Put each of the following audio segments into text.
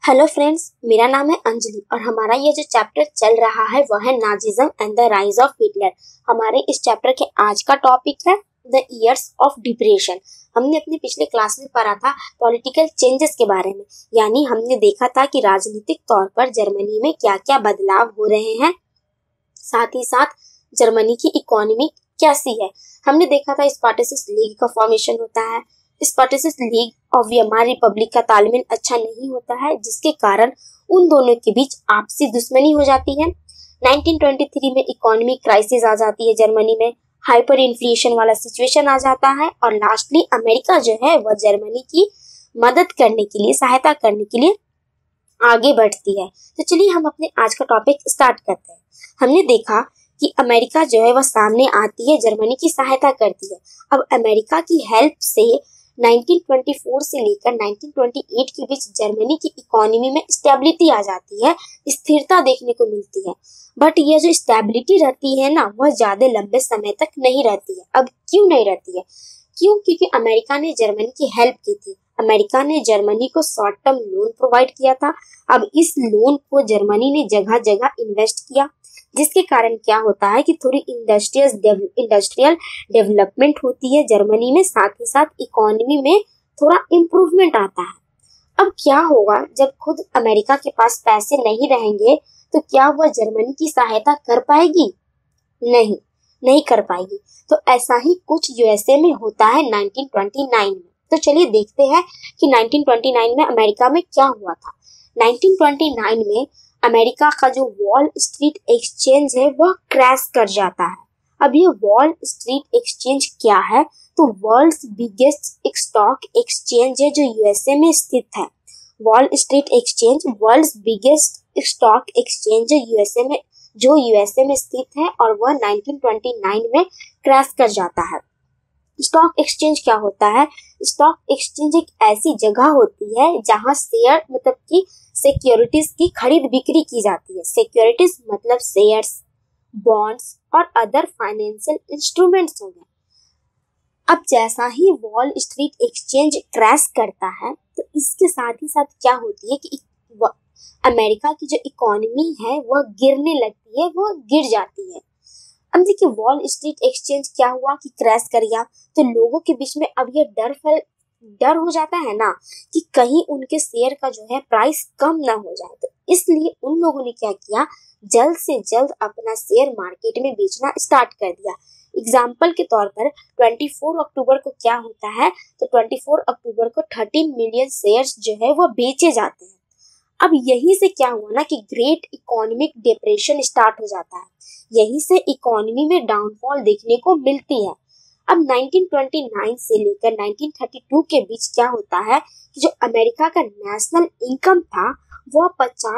Hello friends, मेरा नाम है अंजलि और हमारा ये जो चैप्टर चल रहा है वह है Nazism and the rise of Hitler. हमारे इस चैप्टर के आज का टॉपिक है द ईयर्स ऑफ डिप्रेशन। हमने अपने पिछले क्लास में पढ़ा था पॉलिटिकल चेंजेस के बारे में, यानी हमने देखा था कि राजनीतिक तौर पर जर्मनी में क्या क्या बदलाव हो रहे हैं, साथ ही साथ जर्मनी की इकोनॉमी कैसी है। हमने देखा था स्पार्टैकस लीग का फॉर्मेशन होता है। स्पार्टैकस लीग और वीमार रिपब्लिक का तालमेल अच्छा नहीं होता है, जिसके कारण उन दोनों के बीच आपसी दुश्मनी हो जाती है। 1923 में इकोनॉमिक क्राइसिस आ जाती है जर्मनी में, हाइपर इन्फ्लेशन वाला सिचुएशन आ जाता है और लास्टली अमेरिका जो है वह जर्मनी की मदद करने के लिए, सहायता करने के लिए आगे बढ़ती है। तो चलिए हम अपने आज का टॉपिक स्टार्ट करते हैं। हमने देखा कि अमेरिका जो है वह सामने आती है, जर्मनी की सहायता करती है। अब अमेरिका की हेल्प से 1924 से लेकर 1928 के बीच जर्मनी की इकोनॉमी में स्टेबिलिटी आ जाती है, स्थिरता देखने को मिलती है। बट ये जो स्टेबिलिटी रहती है ना, वह ज्यादा लंबे समय तक नहीं रहती है। अब क्यों नहीं रहती है? क्योंकि अमेरिका ने जर्मनी की हेल्प की थी। अमेरिका ने जर्मनी को शॉर्ट टर्म लोन प्रोवाइड किया था। अब इस लोन को जर्मनी ने जगह जगह इन्वेस्ट किया, जिसके कारण क्या होता है कि थोड़ी इंडस्ट्रियल डेवलपमेंट होती है जर्मनी में, साथ ही साथ इकोनॉमी में थोड़ा इम्प्रूवमेंट आता है। अब क्या होगा जब खुद अमेरिका के पास पैसे नहीं रहेंगे, तो क्या वह जर्मनी की सहायता कर पाएगी? नहीं कर पाएगी। तो ऐसा ही कुछ यूएसए में होता है 1929 में। तो चलिए देखते हैं कि 1929 में अमेरिका में क्या हुआ था। 1929 में अमेरिका का जो वॉल स्ट्रीट एक्सचेंज है वह क्रैश कर जाता है। अब ये वॉल स्ट्रीट एक्सचेंज क्या है? तो वर्ल्ड्स बिगेस्ट स्टॉक एक्सचेंज है जो यूएसए में स्थित है। Wall Street exchange world's biggest stock exchange है यूएसए में स्थित है और वह 1929 में क्रैश कर जाता है। स्टॉक एक्सचेंज क्या होता है? स्टॉक एक्सचेंज एक ऐसी जगह होती है जहां शेयर मतलब कि सिक्योरिटीज की खरीद बिक्री की जाती है। सिक्योरिटीज मतलब शेयर्स, बॉन्ड्स और अदर फाइनेंशियल इंस्ट्रूमेंट्स हो गए। अब जैसा ही वॉल स्ट्रीट एक्सचेंज क्रैश करता है, तो इसके साथ ही साथ क्या होती है कि अमेरिका की जो इकोनॉमी है वह गिरने लगती है, वह गिर जाती है। अब देखिए वॉल स्ट्रीट एक्सचेंज क्या हुआ कि क्रैश कर गया, तो लोगों के बीच में अब ये डर हो जाता है ना कि कहीं उनके शेयर का जो है प्राइस कम ना हो जाए। तो इसलिए उन लोगों ने क्या किया, जल्द से जल्द अपना शेयर मार्केट में बेचना स्टार्ट कर दिया। एग्जाम्पल के तौर पर 24 अक्टूबर को क्या होता है, तो 24 अक्टूबर को 13 मिलियन शेयर्स जो है वह बेचे जाते हैं। अब यही से क्या हुआ ना कि ग्रेट इकोनॉमिक डिप्रेशन स्टार्ट हो जाता है। यही से इकोनॉमी में डाउनफॉल देखने को मिलती है। अब 1929 से लेकर 1932 के बीच क्या होता है कि जो अमेरिका का नेशनल इनकम था वह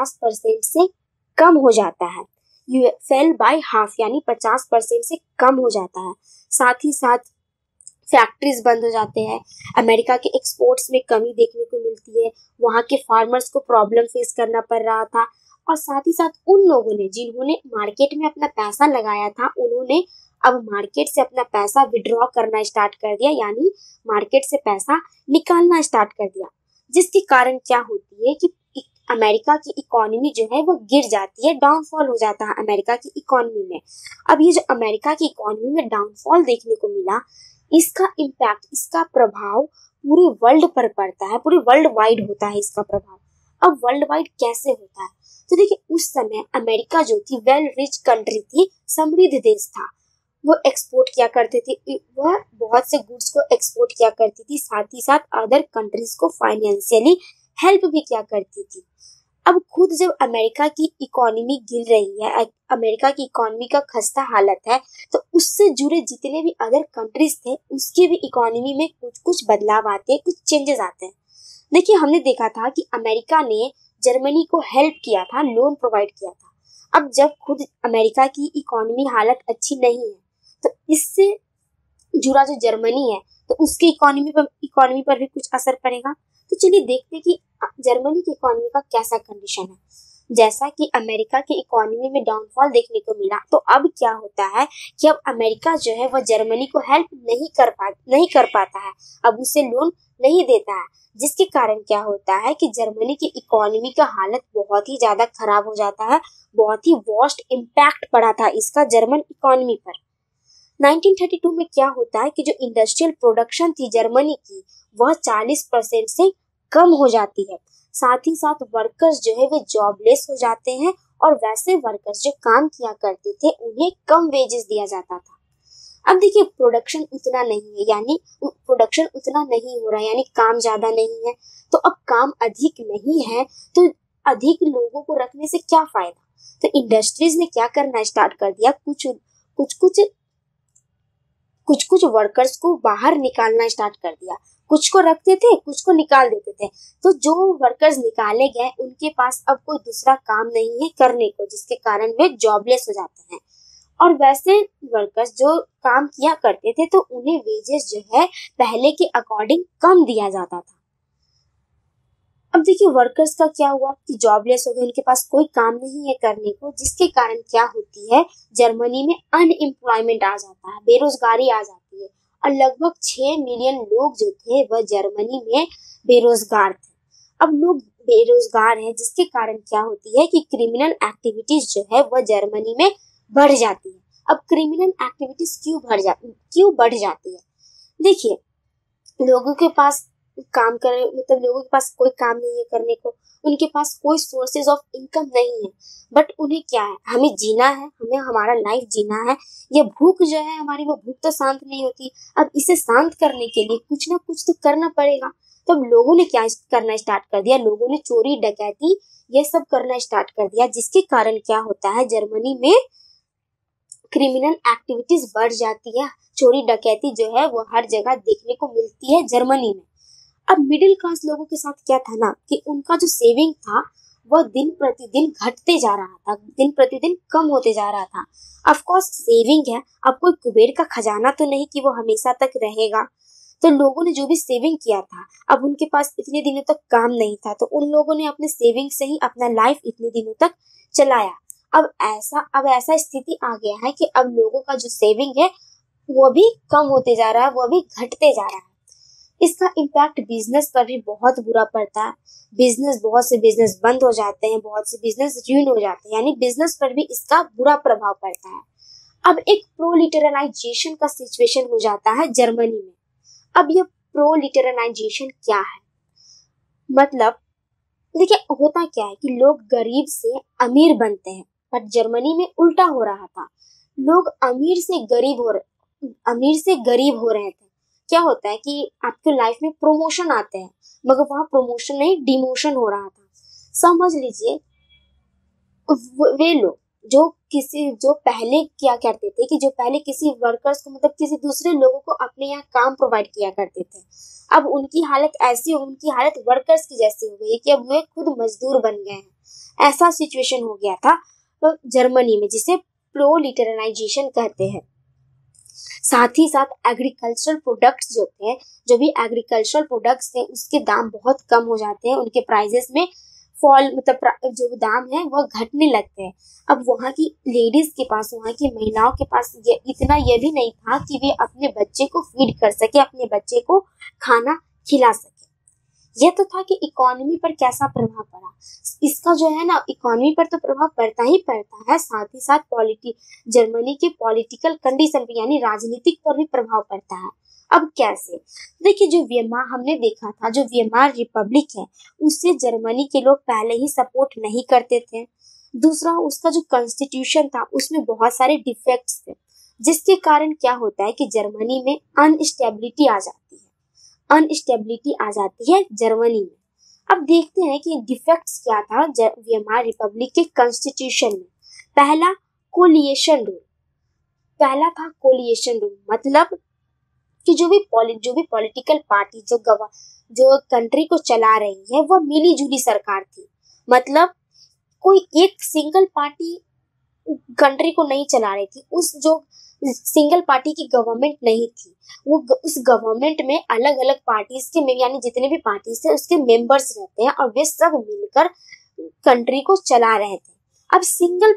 50% से कम हो जाता है। यू फेल बाय हाफ, यानी 50% से कम हो जाता है। साथ ही साथ फैक्ट्रीज बंद हो जाते हैं। अमेरिका के एक्सपोर्ट्स में कमी देखने को मिलती है। वहाँ के फार्मर्स को प्रॉब्लम फेस करना पड़ रहा था और साथ ही साथ उन लोगों ने जिन्होंने मार्केट में अपना पैसा लगाया था, उन्होंने अब मार्केट से अपना पैसा विड्रॉ करना स्टार्ट कर दिया, यानी मार्केट से पैसा निकालना स्टार्ट कर दिया। जिसके कारण क्या होती है कि अमेरिका की इकोनॉमी जो है वो गिर जाती है, डाउनफॉल हो जाता है अमेरिका की इकोनॉमी में। अब ये जो अमेरिका की इकोनॉमी में डाउनफॉल देखने को मिला, इसका इम्पैक्ट, इसका प्रभाव पूरे वर्ल्ड पर पड़ता है, पूरे वर्ल्ड वाइड होता है इसका प्रभाव। अब वर्ल्ड वाइड कैसे होता है? तो देखिए उस समय अमेरिका जो थी वेल रिच कंट्री थी, समृद्ध देश था। वो एक्सपोर्ट किया करते थे, वह बहुत से गुड्स को एक्सपोर्ट किया करती थी, साथ ही साथ अदर कंट्रीज को फाइनेंशियली हेल्प भी किया करती थी। अब खुद जब अमेरिका की इकोनॉमी गिर रही है, अमेरिका की इकोनॉमी का खस्ता हालत है, तो उससे जुड़े जितने भी अदर कंट्रीज थे उसके भी इकोनॉमी में कुछ कुछ बदलाव आते हैं, कुछ चेंजेस आते हैं। देखिए हमने देखा था कि अमेरिका ने जर्मनी को हेल्प किया था, लोन प्रोवाइड किया था। अब जब खुद अमेरिका की इकोनॉमी हालत अच्छी नहीं है, तो इससे जुड़ा जो जर्मनी है तो उसकी इकोनॉमी पर भी कुछ असर पड़ेगा। तो चलिए देखते हैं कि जर्मनी की इकोनॉमी का कैसा कंडीशन है। जैसा कि अमेरिका की इकोनॉमी में डाउनफॉल देखने को मिला, तो अब क्या होता है कि अब अमेरिका जो है वह जर्मनी को हेल्प नहीं कर पाता है, अब उसे लोन नहीं देता है, जिसके कारण क्या होता है कि जर्मनी की इकोनॉमी का हालत बहुत ही ज्यादा खराब हो जाता है। बहुत ही वर्स्ट इम्पैक्ट पड़ा था इसका जर्मन इकोनॉमी पर। 1932 में क्या होता है कि जो इंडस्ट्रियल प्रोडक्शन थी जर्मनी की वह 40% से कम हो जाती है। साथ ही साथ वर्कर्स जो है वे जॉबलेस हो जाते हैं, और वैसे वर्कर्स जो काम किया करते थे उन्हें कम वेजेस दिया जाता था। अब देखिए प्रोडक्शन उतना नहीं है, यानी प्रोडक्शन उतना नहीं हो रहा है, यानी काम ज्यादा नहीं है, तो अब काम अधिक नहीं है तो अधिक लोगों को रखने से क्या फायदा। तो इंडस्ट्रीज ने क्या करना स्टार्ट कर दिया, कुछ वर्कर्स को बाहर निकालना स्टार्ट कर दिया। कुछ को रखते थे, कुछ को निकाल देते थे। तो जो वर्कर्स निकाले गए उनके पास अब कोई दूसरा काम नहीं है करने को, जिसके कारण वे जॉबलेस हो जाते हैं। और वैसे वर्कर्स जो काम किया करते थे तो उन्हें वेजेस जो है पहले के अकॉर्डिंग कम दिया जाता था। अब देखिए वर्कर्स का क्या हुआ कि जॉबलेस हो गए, उनके पास कोई काम नहीं है करने को, जिसके कारण क्या होती है जर्मनी में अनएम्प्लॉयमेंट आ जाता है, बेरोजगारी आ जाती है। और लगभग 6 मिलियन लोग जो थे वह जर्मनी में बेरोजगार थे। अब लोग बेरोजगार हैं, जिसके कारण क्या होती है कि क्रिमिनल एक्टिविटीज जो है वह जर्मनी में बढ़ जाती है। अब क्रिमिनल एक्टिविटीज क्यों बढ़ जाती है, देखिए लोगों के पास काम करे, मतलब लोगों के पास कोई काम नहीं है करने को, उनके पास कोई सोर्सेज ऑफ इनकम नहीं है, बट उन्हें क्या है, हमें जीना है, हमें हमारा लाइफ जीना है। ये भूख जो है हमारी, वो भूख तो शांत नहीं होती। अब इसे शांत करने के लिए कुछ ना कुछ तो करना पड़ेगा। तो अब लोगों ने क्या करना स्टार्ट कर दिया, लोगों ने चोरी डकैती ये सब करना स्टार्ट कर दिया, जिसके कारण क्या होता है जर्मनी में क्रिमिनल एक्टिविटीज बढ़ जाती है। चोरी डकैती जो है वो हर जगह देखने को मिलती है जर्मनी में। अब मिडिल क्लास लोगों के साथ क्या था ना कि उनका जो सेविंग था वह दिन प्रतिदिन घटते जा रहा था, दिन प्रतिदिन कम होते जा रहा था। ऑफ कोर्स सेविंग है, अब कोई कुबेर का खजाना तो नहीं कि वो हमेशा तक रहेगा। तो लोगों ने जो भी सेविंग किया था, अब उनके पास इतने दिनों तक काम नहीं था, तो उन लोगों ने अपने सेविंग से ही अपना लाइफ इतने दिनों तक चलाया। अब ऐसा स्थिति आ गया है कि अब लोगों का जो सेविंग है वो भी कम होते जा रहा है, वो भी घटते जा रहा है। इसका इम्पैक्ट बिजनेस पर भी बहुत बुरा पड़ता है। बहुत से बिजनेस बंद हो जाते हैं, बहुत से बिजनेस र्यून हो जाते हैं, यानी बिजनेस पर भी इसका बुरा प्रभाव पड़ता है। अब एक प्रोलिटरलाइजेशन का सिचुएशन हो जाता है जर्मनी में। अब ये प्रोलिटरलाइजेशन क्या है, मतलब देखिए होता क्या है कि लोग गरीब से अमीर बनते हैं, पर जर्मनी में उल्टा हो रहा था। लोग अमीर से गरीब हो रहे थे। क्या होता है कि आपके लाइफ में प्रमोशन आते हैं, मगर वहाँ प्रमोशन नहीं डिमोशन हो रहा था। समझ लीजिए वे लोग जो पहले क्या करते थे कि जो पहले किसी वर्कर्स को, मतलब किसी दूसरे लोगों को अपने यहाँ काम प्रोवाइड किया करते थे, अब उनकी हालत वर्कर्स की जैसी हो गई कि अब वे खुद मजदूर बन गए हैं। ऐसा सिचुएशन हो गया था जर्मनी में, जिसे प्रोलिटरलाइजेशन कहते हैं। साथ ही साथ एग्रीकल्चरल प्रोडक्ट्स जो भी एग्रीकल्चरल प्रोडक्ट्स हैं उसके दाम बहुत कम हो जाते हैं, उनके प्राइजेस में फॉल, मतलब जो दाम है वह घटने लगते हैं। अब वहाँ की लेडीज के पास, वहाँ की महिलाओं के पास ये भी नहीं था कि वे अपने बच्चे को फीड कर सके, अपने बच्चे को खाना खिला सके। यह तो था कि इकोनॉमी पर कैसा प्रभाव पड़ा। इसका जो है ना इकोनॉमी पर तो प्रभाव पड़ता ही पड़ता है, साथ ही साथ जर्मनी के पॉलिटिकल कंडीशन पे, यानी राजनीतिक पर भी प्रभाव पड़ता है। अब कैसे, देखिए हमने देखा था जो वेमार रिपब्लिक है उससे जर्मनी के लोग पहले ही सपोर्ट नहीं करते थे। दूसरा, उसका जो कॉन्स्टिट्यूशन था उसमें बहुत सारे डिफेक्ट्स थे, जिसके कारण क्या होता है कि जर्मनी में अनस्टेबिलिटी आ जाती है जर्मनी में। अब देखते हैं कि डिफेक्ट्स क्या था वेमार रिपब्लिक के कॉन्स्टिट्यूशन में। पहला था कोलिएशन रूल, मतलब कि जो भी पॉलिटिकल पार्टी जो कंट्री को चला रही है वह मिली जुली सरकार थी। मतलब कोई एक सिंगल पार्टी कंट्री को नहीं चला रही थी, जो सिंगल पार्टी की गवर्नमेंट नहीं थी, वो उस गवर्नमेंट में अलग अलग पार्टीज के, यानी जितने भी पार्टीज थे उसके मेंबर्स रहते हैं, और वे सब मिलकर कंट्री को चला रहे थे। अब सिंगल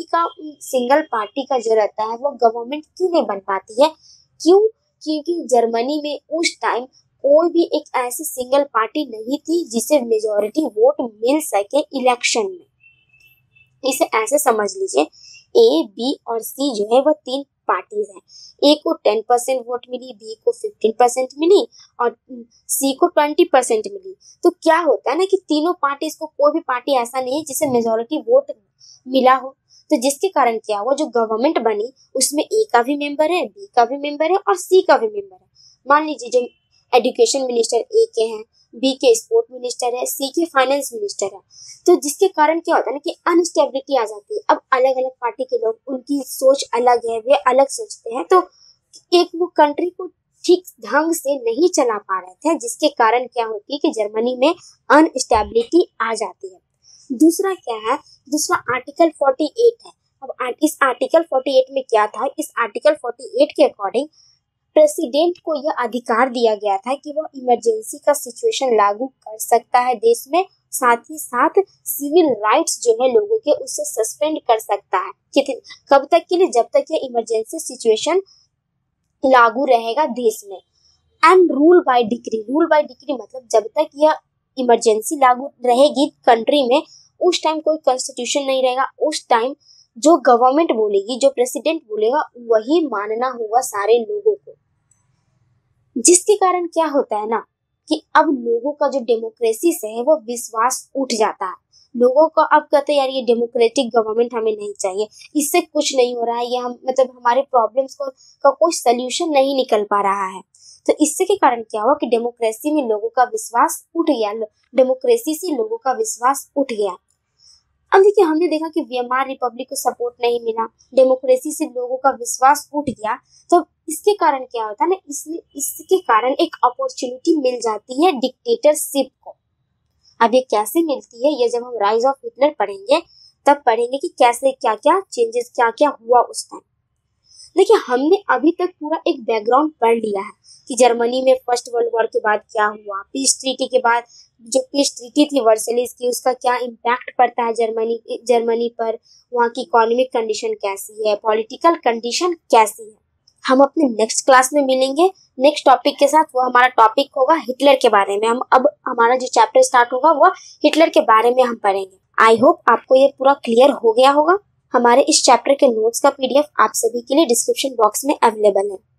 पार्टी का जो रहता है वो गवर्नमेंट क्यों नहीं बन पाती है? क्यों? क्योंकि जर्मनी में उस टाइम कोई भी एक ऐसी सिंगल पार्टी नहीं थी जिसे मेजॉरिटी वोट मिल सके इलेक्शन में। इसे ऐसे समझ लीजिए, ए, बी और सी जो है वो 3 पार्टीज हैं। ए को 10% वोट मिली, बी को 15% मिली और सी को 20% मिली। तो क्या होता है ना कि तीनों पार्टीज को, कोई भी पार्टी ऐसा नहीं है जिसे मेजॉरिटी वोट मिला हो। तो जिसके कारण क्या हुआ, जो गवर्नमेंट बनी उसमें ए का भी मेंबर है, बी का भी मेंबर है और सी का भी मेंबर है। मान लीजिए जो एजुकेशन मिनिस्टर ए के हैं, बी के स्पोर्ट मिनिस्टर है, सी के फाइनेंस मिनिस्टर है। तो जिसके कारण क्या होता है ना कि अनस्टेबिलिटी आ जाती है। अब अलग अलग पार्टी के लोग, उनकी सोच अलग है, वे अलग सोचते हैं, तो एक वो कंट्री को ठीक ढंग से नहीं चला पा रहे थे, जिसके कारण क्या होती है कि जर्मनी में अनस्टेबिलिटी आ जाती है। दूसरा क्या है, दूसरा आर्टिकल 48 है। अब इस आर्टिकल 48 में क्या था, इस आर्टिकल 48 के अकॉर्डिंग प्रेसिडेंट को यह अधिकार दिया गया था कि वह इमरजेंसी का सिचुएशन लागू कर सकता है देश में, साथ ही साथ सिविल राइट्स जो है लोगों के, उससे सस्पेंड कर सकता है। कब तक के लिए? जब तक ये इमरजेंसी सिचुएशन लागू रहेगा देश में। एंड रूल बाय डिक्री मतलब जब तक यह इमरजेंसी लागू रहेगी कंट्री में, उस टाइम कोई कॉन्स्टिट्यूशन नहीं रहेगा। उस टाइम जो गवर्नमेंट बोलेगी, जो प्रेसिडेंट बोलेगा, वही मानना होगा सारे लोगों को। जिसके कारण क्या होता है ना कि अब लोगों का जो डेमोक्रेसी से है वो विश्वास उठ जाता है। लोगों को अब कहते हैं यार ये डेमोक्रेटिक गवर्नमेंट हमें नहीं चाहिए, इससे कुछ नहीं हो रहा है, ये हम मतलब हमारे प्रॉब्लम्स का कोई सल्यूशन नहीं निकल पा रहा है। तो इससे के कारण क्या हुआ कि डेमोक्रेसी में लोगों का विश्वास उठ गया, डेमोक्रेसी से लोगों का विश्वास उठ गया। अब देखिए, हमने देखा कि वीएमआर रिपब्लिक को सपोर्ट नहीं मिला, डेमोक्रेसी से लोगों का विश्वास उठ गया। तो इसके कारण क्या होता है ना, इसके कारण एक अपॉर्चुनिटी मिल जाती है डिक्टेटरशिप को। अब ये कैसे मिलती है, ये जब हम राइज ऑफ हिटलर पढ़ेंगे तब पढ़ेंगे कि कैसे क्या क्या चेंजेस, क्या क्या हुआ उस टाइम। देखिए, हमने अभी तक पूरा एक बैकग्राउंड पढ़ लिया है कि जर्मनी में फर्स्ट वर्ल्ड वॉर के बाद क्या हुआ, पीस ट्रीटी के बाद जो पीस ट्रीटी थी वर्सेलिस की, उसका क्या इम्पैक्ट पड़ता है जर्मनी पर, वहाँ की इकोनॉमिक कंडीशन कैसी है, पॉलिटिकल कंडीशन कैसी है। हम अपने नेक्स्ट क्लास में मिलेंगे नेक्स्ट टॉपिक के साथ। वो हमारा टॉपिक होगा हिटलर के बारे में। हम अब हमारा जो चैप्टर स्टार्ट होगा वो हिटलर के बारे में हम पढ़ेंगे। आई होप आपको ये पूरा क्लियर हो गया होगा। हमारे इस चैप्टर के नोट्स का PDF आप सभी के लिए डिस्क्रिप्शन बॉक्स में अवेलेबल है।